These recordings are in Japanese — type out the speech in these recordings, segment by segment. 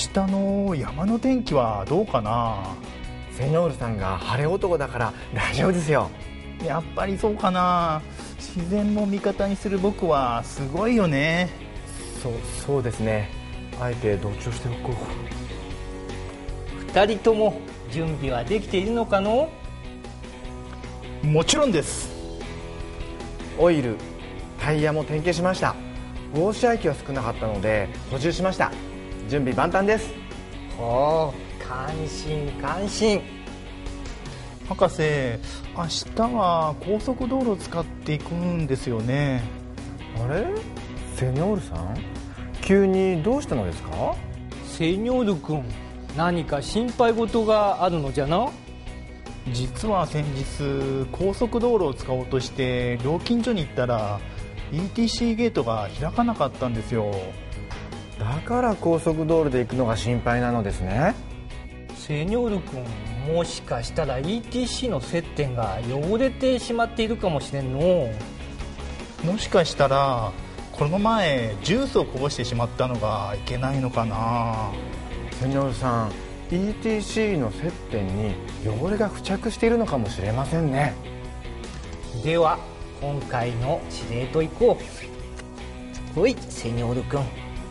日の山の天気はどうかな。 セニョールさんが晴れ男だから大丈夫ですよ。 やっぱりそうかな。自然も味方にする僕はすごいよね。 そうですね。あえて同調しておこう。 二人とも準備はできているのかの？ もちろんです。 オイル、タイヤも点検しました。ウォーシャー液は少なかったので補充しました。準備万端です。 ほう、感心感心。 博士、明日は高速道路を使っていくんですよね。 あれ、セニョールさん、急にどうしたのですか？ セニョール君、何か心配事があるのじゃな？ 実は先日高速道路を使おうとして料金所に行ったら ETC ゲートが開かなかったんですよ。 だから高速道路で行くのが心配なのですね。 セニョール君、もしかしたら ETC の接点が汚れてしまっているかもしれんの。 もしかしたらこの前ジュースをこぼしてしまったのがいけないのかな。 セニョールさん、 ETC の接点に汚れが付着しているのかもしれませんね。 では今回の指令といこう。ほい、セニョール君。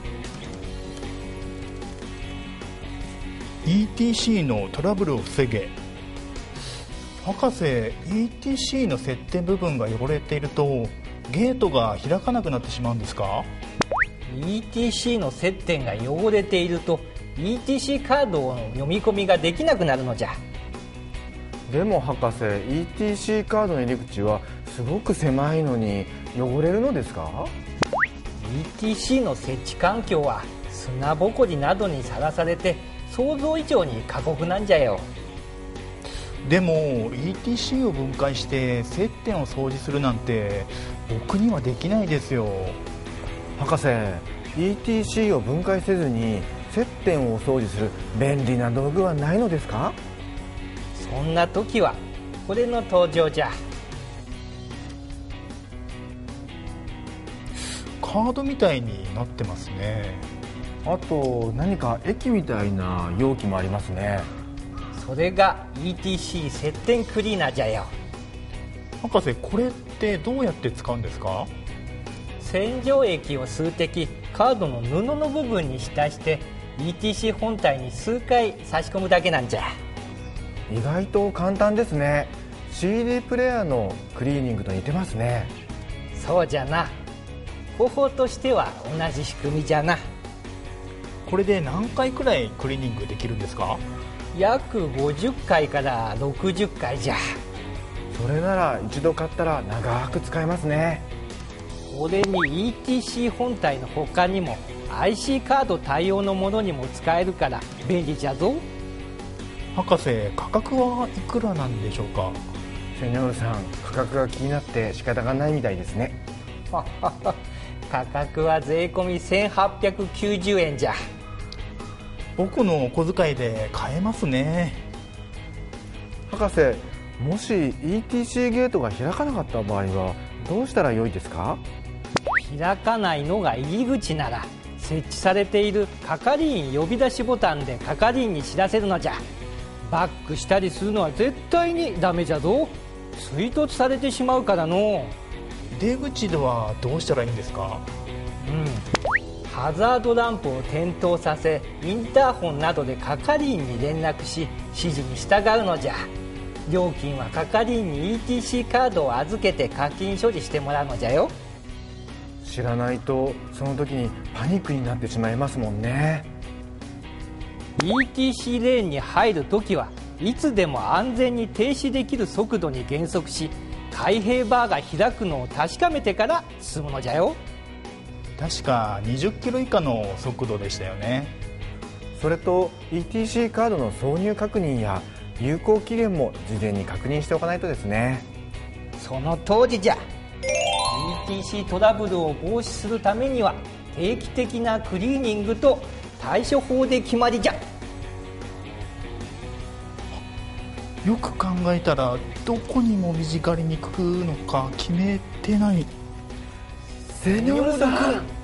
ETC のトラブルを防げ。博士、 ETC の接点部分が汚れているとゲートが開かなくなってしまうんですか？ ETC の接点が汚れていると ETC カードの読み込みができなくなるのじゃ。 でも博士、 ETC カードの入り口はすごく狭いのに汚れるのですか？ ETC の設置環境は砂ぼこりなどにさらされて想像以上に過酷なんじゃよ。 でも ETC を分解して接点を掃除するなんて僕にはできないですよ。 博士、 ETC を分解せずに接点をお掃除する便利な道具はないのですか？ そんな時はこれの登場じゃ。 カードみたいになってますね。 あと何か液みたいな容器もありますね。 それが ETC 接点クリーナーじゃよ。 博士、これってどうやって使うんですか？ 洗浄液を数滴カードの布の部分に浸して ETC 本体に数回差し込むだけなんじゃ。 意外と簡単ですね。 CD プレイヤーのクリーニングと似てますね。 そうじゃな。方法としては同じ仕組みじゃな。 これで何回くらいクリーニングできるんですか？ 約50回から60回じゃ。 それなら一度買ったら長く使えますね。 これに ETC 本体の他にも IC カード対応のものにも使えるから便利じゃぞ。 博士、価格はいくらなんでしょうか？ セニョールさん、価格が気になって仕方がないみたいですね。 価格は税込み1890円じゃ。 僕のお小遣いで買えますね。 博士、もし ETC ゲートが開かなかった場合はどうしたらよいですか？ 開かないのが入り口なら設置されている係員呼び出しボタンで係員に知らせるのじゃ。バックしたりするのは絶対にダメじゃぞ。追突されてしまうからの。 出口ではどうしたらいいんですか？ ハザードランプを点灯させインターホンなどで係員に連絡し指示に従うのじゃ。料金は係員に ETC カードを預けて課金処理してもらうのじゃよ。 知らないとその時にパニックになってしまいますもんね。 ETC レーンに入るときはいつでも安全に停止できる速度に減速し開閉バーが開くのを確かめてから進むのじゃよ。 確か20キロ以下の速度でしたよね。 それと ETC カードの挿入確認や有効期限も事前に確認しておかないとですね。 その通りじゃ。 ETC トラブルを防止するためには定期的なクリーニングと対処法で決まりじゃ。 よく考えたらどこにもみじかりにくくのか決めてない。 セニョールさん、